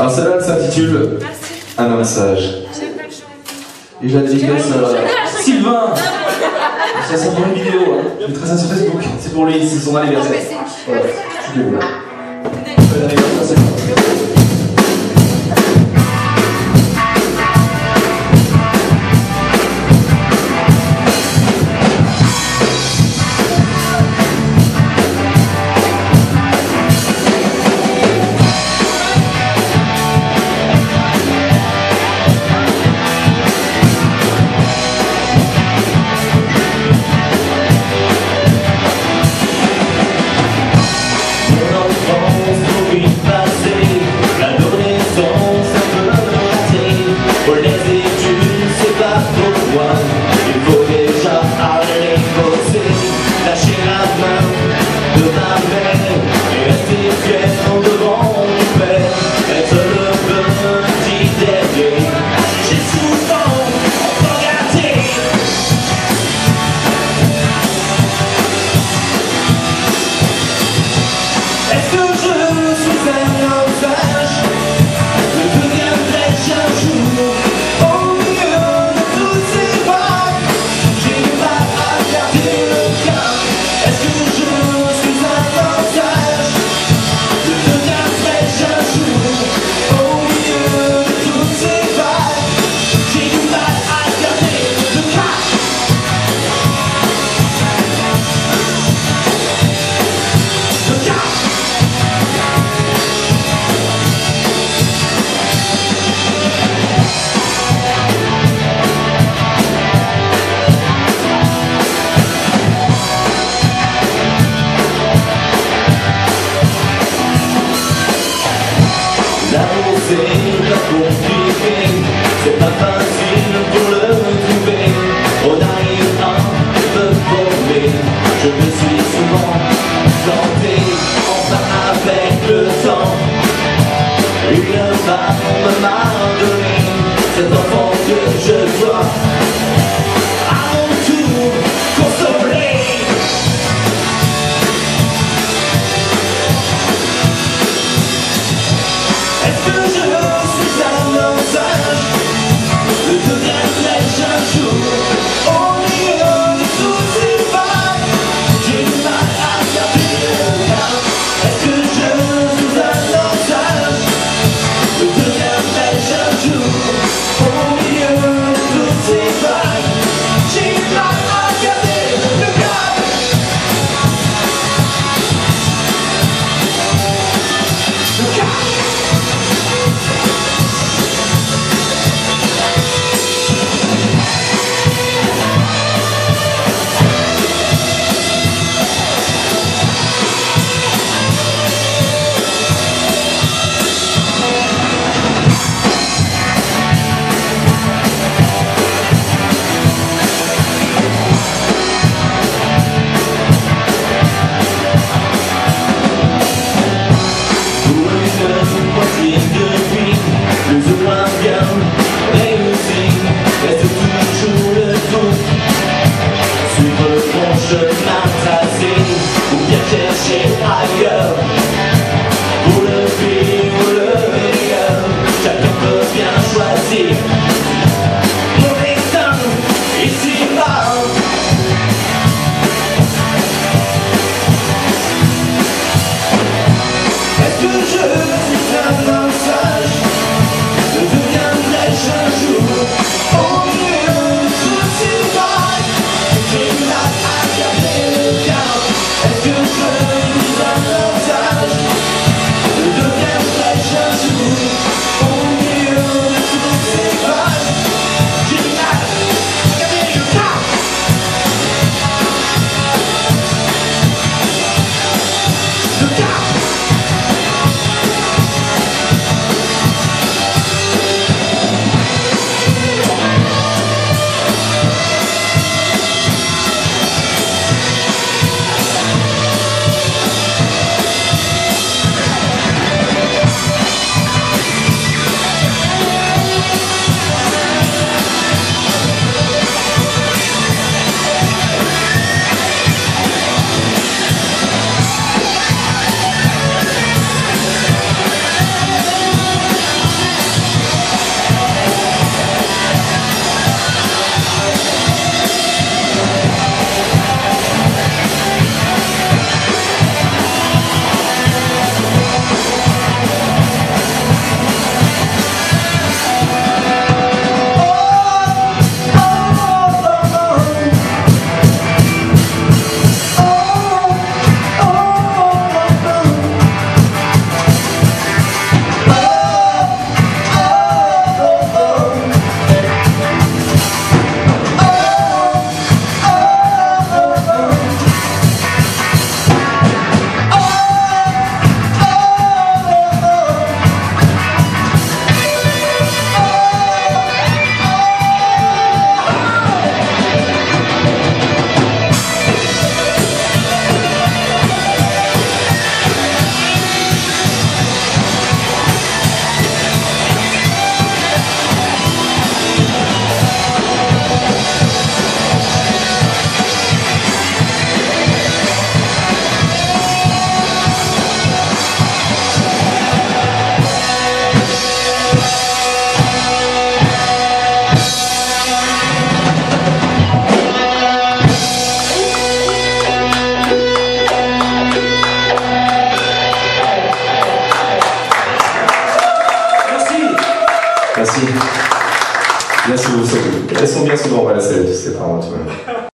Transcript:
Alors celle-là, elle s'intitule Un message. Et je la dédicace à Sylvain. Ça, c'est pour une vidéo. Hein. Je mettrai ça sur Facebook. C'est pour lui, c'est son anniversaire. Voilà, c'est bien. Bon anniversaire, c'est bon. C'est pas facile pour le trouver. On arrive à me former. Je me suis souvent planté. Enfin avec le temps, une femme m'a donné cet enfant que je dois à mon tour consoler. Est-ce que je suis un mensonge? Le deviendrai-je un jour au milieu de tous ces vagues? J'ai du mal à garder le calme. Est-ce que je suis un mensonge? Le deviendrai-je un jour au milieu de toutes ces vagues? J'ai du mal à garder le calme. Le calme. Merci. Merci vous. Elles sont bien souvent, voilà, c'est pas moi, tu vois.